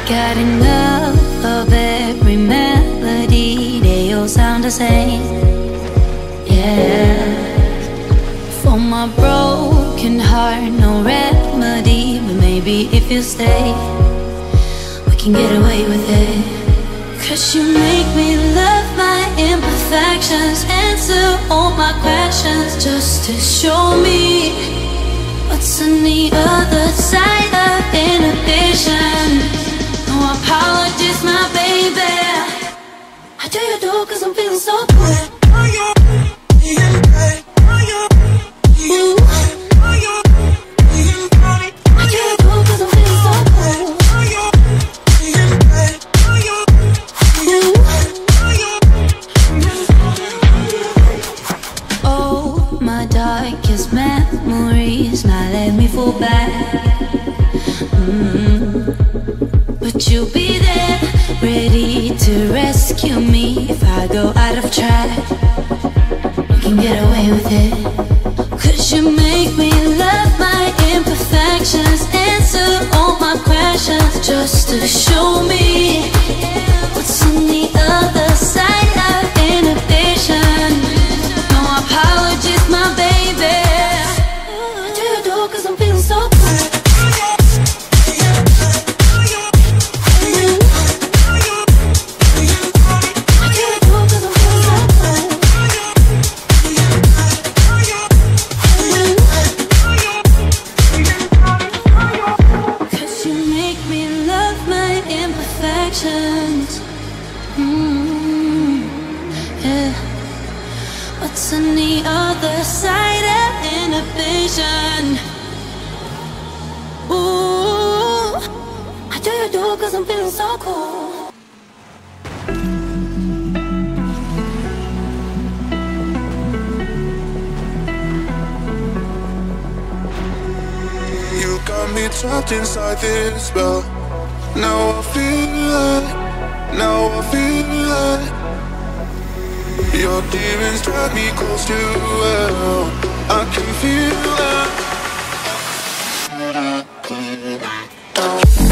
Got enough of every melody, they all sound the same. Yeah. For my broken heart, no remedy, but maybe if you stay, we can get away with it. 'Cause you make me love my imperfections, answer all my questions, just to show me what's on the other side of inhibition. No apologies, my baby. I do you do 'cause I'm feeling so good. Darkest memories now let me fall back. But you'll be there, ready to rescue me if I go out of track. We can get away with it. 'Cause you make me love my imperfections, answer all my questions, just to show me what's on the other side of inhibition. No apologies, my baby. I do you do 'cause I'm feeling so good. Yeah. What's on the other side of inhibition? Ooh, I do you do 'cause I'm feeling so cool. You got me trapped inside this spell. Now I feel it, now I feel it. Your demons drag me close to hell. I can feel it.